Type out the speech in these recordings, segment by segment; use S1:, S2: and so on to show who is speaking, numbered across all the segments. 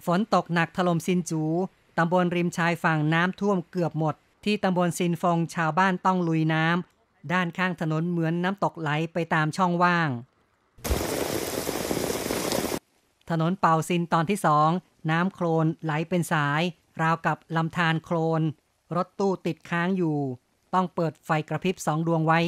S1: ฝนตกหนักถล่มซินจูตำบลริมชายฝั่งน้ำท่วมเกือบหมดที่ตำบลซินฟงชาวบ้านต้องลุยน้ำด้านข้างถนนเหมือนน้ำตกไหลไปตามช่องว่างถนนเป่าซินตอนที่2น้ำโคลนไหลเป็นสายราวกับลำธารโคลนรถตู้ติดค้างอยู่ต้องเปิดไฟกระพริบ2ดวงไว้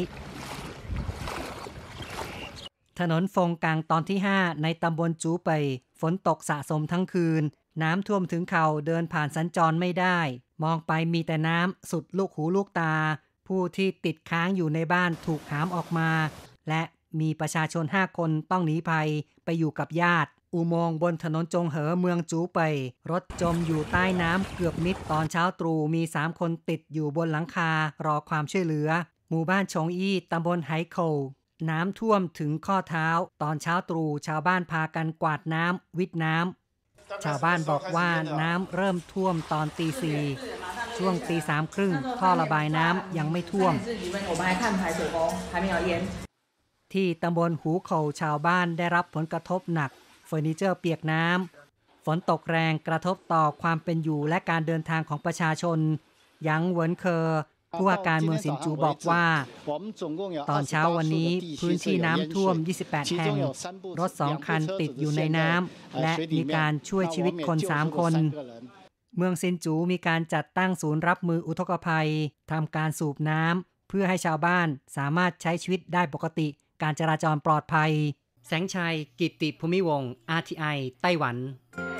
S1: ถนนฟงกังตอนที่5ในตำบลจูเป่ยฝนตกสะสมทั้งคืนน้ำท่วมถึงเข่าเดินผ่านสัญจรไม่ได้มองไปมีแต่น้ำสุดลูกหูลูกตาผู้ที่ติดค้างอยู่ในบ้านถูกหามออกมาและมีประชาชน5คนต้องหนีภัยไปอยู่กับญาติอุโมงค์บนถนนจงเหอเมืองจูเป่ยรถจมอยู่ใต้น้ำเกือบมิดตอนเช้าตรู่มี3คนติดอยู่บนหลังคารอความช่วยเหลือหมู่บ้านชงอี้ตำบลไหโคน้ำท่วมถึงข้อเท้าตอนเช้าตรู่ชาวบ้านพากันกวาดน้ำวิทน้ำชาวบ้านบอกว่าน้ำเริ่มท่วมตอนตี 4ช่วงตี 3 ครึ่งท่อระบายน้ำยังไม่ท่วมที่ตำบลหูเข่าชาวบ้านได้รับผลกระทบหนักเฟอร์นิเจอร์เปียกน้ำฝนตกแรงกระทบต่อความเป็นอยู่และการเดินทางของประชาชนหยางเหวินเคอผู้ว่าการเมืองสินจูบอกว่าตอนเช้าวันนี้พื้นที่น้ำท่วม28แห่งรถ2คันติดอยู่ในน้ำและมีการช่วยชีวิตคน3คนเมืองซินจูมีการจัดตั้งศูนย์รับมืออุทกภัยทำการสูบน้ำเพื่อให้ชาวบ้านสามารถใช้ชีวิตได้ปกติการจราจรปลอดภัยแสงชัยกิตติภูมิวงศ์ RTI ไต้หวัน